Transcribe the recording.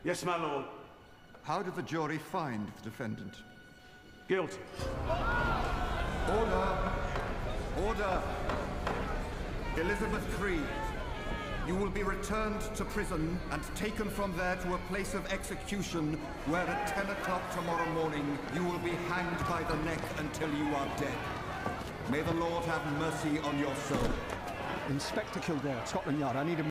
Yes, my lord. How did the jury find the defendant? Guilty. Order! Order! Elizabeth Creed, you will be returned to prison and taken from there to a place of execution where at 10 o'clock tomorrow morning you will be hanged by the neck until you are dead. May the Lord have mercy on your soul. Inspector Kildare, Scotland Yard, I need a